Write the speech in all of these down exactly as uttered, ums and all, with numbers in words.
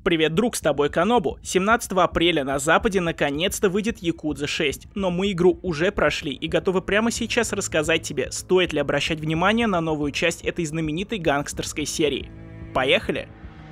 Привет, друг, с тобой Канобу. семнадцатого апреля на Западе наконец-то выйдет Якудза шесть, но мы игру уже прошли и готовы прямо сейчас рассказать тебе, стоит ли обращать внимание на новую часть этой знаменитой гангстерской серии. Поехали!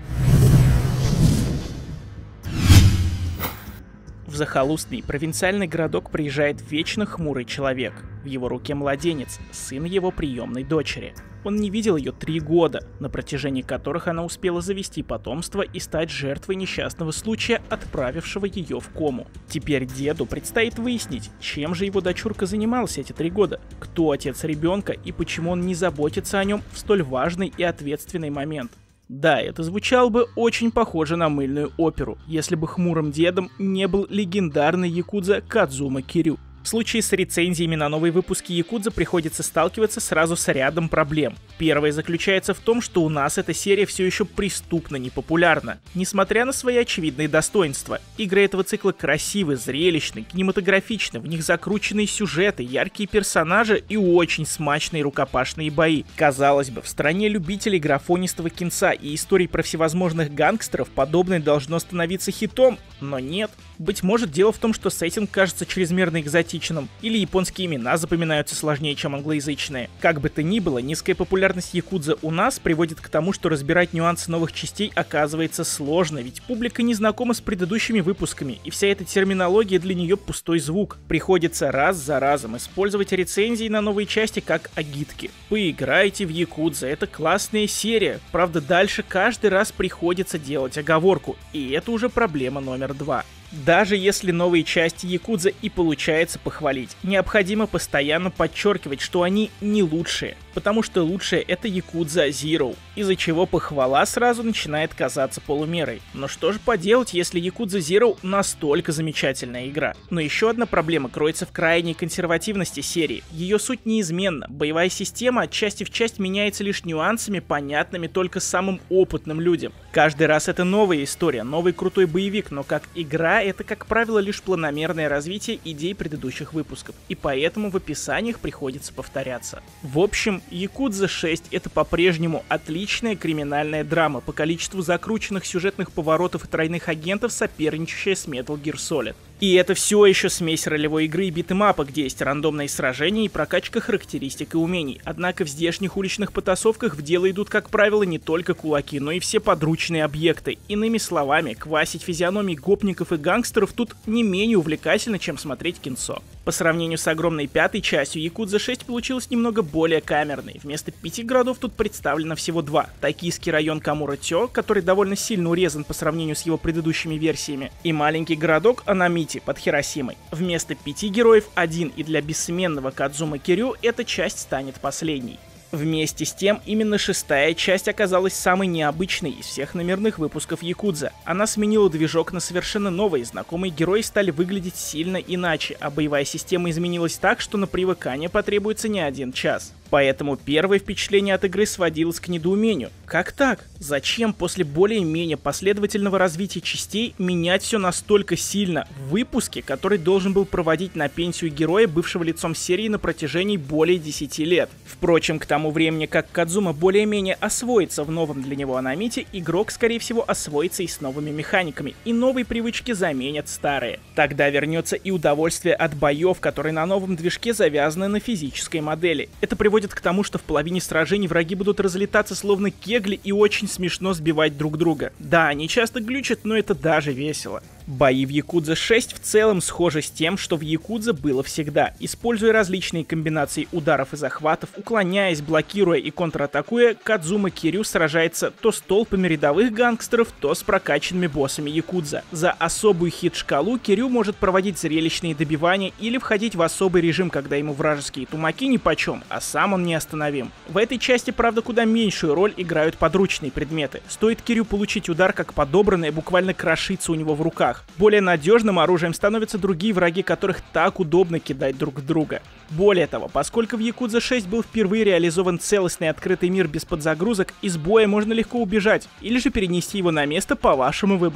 В захолустный провинциальный городок приезжает вечно хмурый человек. В его руке младенец, сын его приемной дочери. Он не видел ее три года, на протяжении которых она успела завести потомство и стать жертвой несчастного случая, отправившего ее в кому. Теперь деду предстоит выяснить, чем же его дочурка занималась эти три года, кто отец ребенка и почему он не заботится о нем в столь важный и ответственный момент. Да, это звучало бы очень похоже на мыльную оперу, если бы хмурым дедом не был легендарный якудза Кадзума Кирю. В случае с рецензиями на новые выпуски Якудза приходится сталкиваться сразу с рядом проблем. Первая заключается в том, что у нас эта серия все еще преступно непопулярна, несмотря на свои очевидные достоинства. Игры этого цикла красивы, зрелищны, кинематографичны, в них закрученные сюжеты, яркие персонажи и очень смачные рукопашные бои. Казалось бы, в стране любителей графонистого кинца и историй про всевозможных гангстеров подобное должно становиться хитом, но нет. Быть может, дело в том, что сеттинг кажется чрезмерно экзотичным, или японские имена запоминаются сложнее, чем англоязычные. Как бы то ни было, низкая популярность якудза у нас приводит к тому, что разбирать нюансы новых частей оказывается сложно, ведь публика не знакома с предыдущими выпусками, и вся эта терминология для нее пустой звук. Приходится раз за разом использовать рецензии на новые части как агитки. Поиграйте в якудза, это классная серия, правда дальше каждый раз приходится делать оговорку, и это уже проблема номер два. Даже если новые части якудза и получается похвалить, необходимо постоянно подчеркивать, что они не лучшие, потому что лучшее это Якудза Zero, из-за чего похвала сразу начинает казаться полумерой. Но что же поделать, если Якудза Zero настолько замечательная игра? Но еще одна проблема кроется в крайней консервативности серии. Ее суть неизменна, боевая система от части в часть меняется лишь нюансами, понятными только самым опытным людям. Каждый раз это новая история, новый крутой боевик, но как игра это, как правило, лишь планомерное развитие идей предыдущих выпусков, и поэтому в описаниях приходится повторяться. В общем, Якудза шесть это по-прежнему отличная криминальная драма по количеству закрученных сюжетных поворотов и тройных агентов, соперничающая с Metal Gear Solid. И это все еще смесь ролевой игры и битэмапа, где есть рандомные сражения и прокачка характеристик и умений. Однако в здешних уличных потасовках в дело идут, как правило, не только кулаки, но и все подручные объекты. Иными словами, квасить физиономии гопников и гангстеров тут не менее увлекательно, чем смотреть кинцо. По сравнению с огромной пятой частью, Якудза шесть получилась немного более камерной. Вместо пяти городов тут представлено всего два. Токийский район Камура-Тё, который довольно сильно урезан по сравнению с его предыдущими версиями, и маленький городок Анамити под Хиросимой. Вместо пяти героев один, и для бессменного Кадзума Кирю эта часть станет последней. Вместе с тем, именно шестая часть оказалась самой необычной из всех номерных выпусков Якудза. Она сменила движок на совершенно новый, знакомые герои стали выглядеть сильно иначе, а боевая система изменилась так, что на привыкание потребуется не один час. Поэтому первое впечатление от игры сводилось к недоумению. Как так? Зачем после более-менее последовательного развития частей менять все настолько сильно в выпуске, который должен был проводить на пенсию героя, бывшего лицом серии на протяжении более десяти лет? Впрочем, к тому времени, как Кадзума более-менее освоится в новом для него Анамите, игрок, скорее всего, освоится и с новыми механиками, и новые привычки заменят старые. Тогда вернется и удовольствие от боев, которые на новом движке завязаны на физической модели. Это приводит к тому, что в половине сражений враги будут разлетаться словно кегли и очень смешно сбивать друг друга. Да, они часто глючат, но это даже весело. Бои в Якудза шесть в целом схожи с тем, что в Якудза было всегда. Используя различные комбинации ударов и захватов, уклоняясь, блокируя и контратакуя, Кадзума Кирю сражается то с толпами рядовых гангстеров, то с прокачанными боссами Якудза. За особую хит-шкалу Кирю может проводить зрелищные добивания или входить в особый режим, когда ему вражеские тумаки нипочем, а сам он неостановим. В этой части, правда, куда меньшую роль играют подручные предметы. Стоит Кирю получить удар, как подобранное буквально крошится у него в руках. Более надежным оружием становятся другие враги, которых так удобно кидать друг в друга. Более того, поскольку в Якудза шесть был впервые реализован целостный открытый мир без подзагрузок, из боя можно легко убежать, или же перенести его на место по вашему выбору.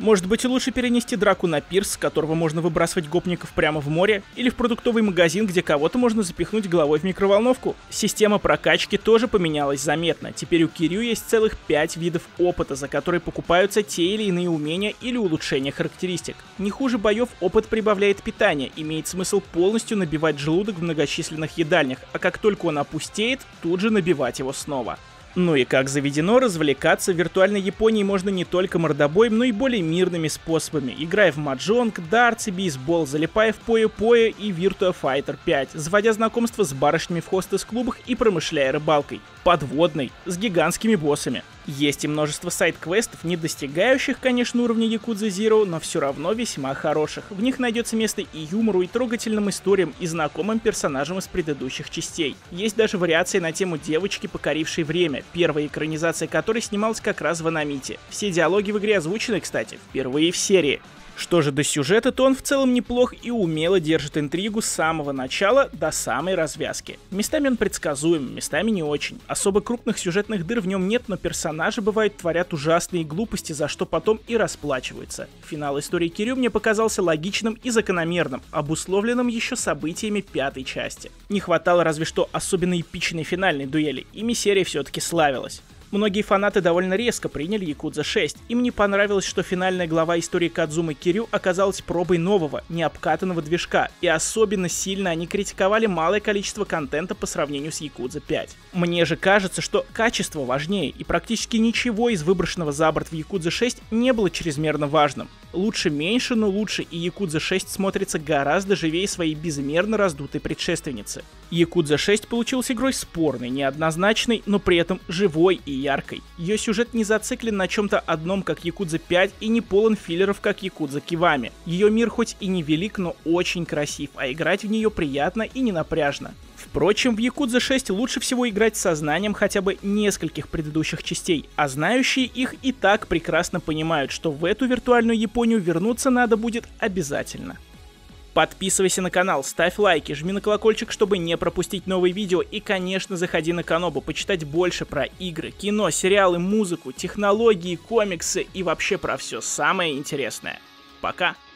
Может быть, лучше перенести драку на пирс, с которого можно выбрасывать гопников прямо в море, или в продуктовый магазин, где кого-то можно запихнуть головой в микроволновку. Система прокачки тоже поменялась заметно. Теперь у Кирю есть целых пять видов опыта, за которые покупаются те или иные умения или улучшения характеристик. Не хуже боев опыт прибавляет питание, имеет смысл полностью набивать желудок в многочисленных едальнях, а как только он опустеет, тут же набивать его снова. Ну и как заведено, развлекаться в виртуальной Японии можно не только мордобоем, но и более мирными способами, играя в маджонг, дартс и бейсбол, залипая в Пое-Пое и Virtua Fighter пять, заводя знакомства с барышнями в хостес-клубах и промышляя рыбалкой. Подводной, с гигантскими боссами. Есть и множество сайд-квестов, не достигающих, конечно, уровня Yakuza Zero, но все равно весьма хороших. В них найдется место и юмору, и трогательным историям, и знакомым персонажам из предыдущих частей. Есть даже вариации на тему девочки, покорившей время, первая экранизация которой снималась как раз в Анамите. Все диалоги в игре озвучены, кстати, впервые в серии. Что же до сюжета, то он в целом неплох и умело держит интригу с самого начала до самой развязки. Местами он предсказуем, местами не очень. Особо крупных сюжетных дыр в нем нет, но персонажи, бывают, творят ужасные глупости, за что потом и расплачиваются. Финал истории Кирю мне показался логичным и закономерным, обусловленным еще событиями пятой части. Не хватало разве что особенно эпичной финальной дуэли, ими серия все-таки славилась. Многие фанаты довольно резко приняли Yakuza шесть. Им не понравилось, что финальная глава истории Кадзумы Кирю оказалась пробой нового, необкатанного движка, и особенно сильно они критиковали малое количество контента по сравнению с Yakuza пять. Мне же кажется, что качество важнее, и практически ничего из выброшенного за борт в Yakuza шесть не было чрезмерно важным. Лучше меньше, но лучше, и Yakuza шесть смотрится гораздо живее своей безмерно раздутой предшественницы. Yakuza шесть получилась игрой спорной, неоднозначной, но при этом живой и яркой. Ее сюжет не зациклен на чем-то одном, как Yakuza пять, и не полон филлеров, как Yakuza Kiwami. Ее мир хоть и не велик, но очень красив, а играть в нее приятно и не напряжно. Впрочем, в Yakuza шесть лучше всего играть с сознанием хотя бы нескольких предыдущих частей, а знающие их и так прекрасно понимают, что в эту виртуальную Японию вернуться надо будет обязательно. Подписывайся на канал, ставь лайки, жми на колокольчик, чтобы не пропустить новые видео, и, конечно, заходи на Канобу почитать больше про игры, кино, сериалы, музыку, технологии, комиксы и вообще про все самое интересное. Пока!